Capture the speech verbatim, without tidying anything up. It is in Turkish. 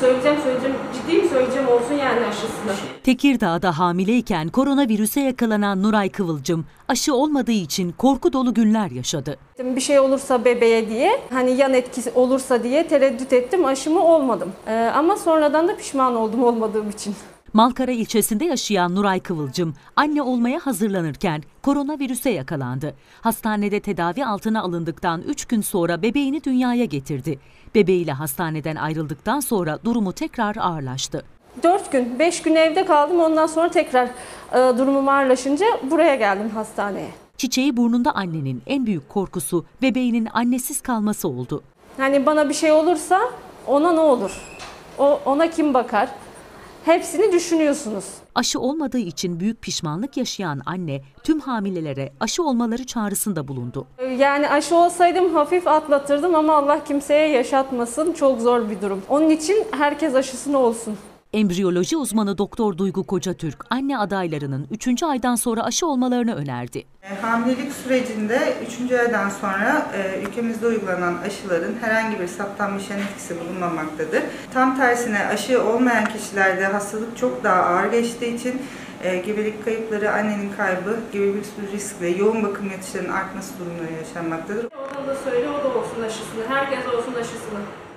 Söyleyeceğim, söyleyeceğim. Ciddiyim, söyleyeceğim olsun yani aşısını. Tekirdağ'da hamileyken koronavirüse yakalanan Nuray Kıvılcım aşı olmadığı için korku dolu günler yaşadı. Bir şey olursa bebeğe diye, hani yan etkisi olursa diye tereddüt ettim, aşımı olmadım. Ee, ama sonradan da pişman oldum olmadığım için. Malkara ilçesinde yaşayan Nuray Kıvılcım anne olmaya hazırlanırken koronavirüse yakalandı. Hastanede tedavi altına alındıktan üç gün sonra bebeğini dünyaya getirdi. Bebeğiyle hastaneden ayrıldıktan sonra durumu tekrar ağırlaştı. Dört gün, beş gün evde kaldım. Ondan sonra tekrar e, durumum ağırlaşınca buraya geldim hastaneye. Çiçeği burnunda annenin en büyük korkusu bebeğinin annesiz kalması oldu. Hani bana bir şey olursa ona ne olur? O, ona kim bakar? Hepsini düşünüyorsunuz. Aşı olmadığı için büyük pişmanlık yaşayan anne tüm hamilelere aşı olmaları çağrısında bulundu. Yani aşı olsaydım hafif atlatırdım ama Allah kimseye yaşatmasın. Çok zor bir durum. Onun için herkes aşısını olsun. Embriyoloji uzmanı Doktor Duygu Kocatürk, anne adaylarının üçüncü aydan sonra aşı olmalarını önerdi. Hamilelik sürecinde üçüncü aydan sonra e, ülkemizde uygulanan aşıların herhangi bir saptanmış yan etkisi bulunmamaktadır. Tam tersine aşı olmayan kişilerde hastalık çok daha ağır geçtiği için e, gebelik kayıpları, annenin kaybı gibi bir risk ve yoğun bakım yatışlarının artması durumları yaşanmaktadır. Ona da söyle, o da olsun aşısını. Herkes olsun aşısını.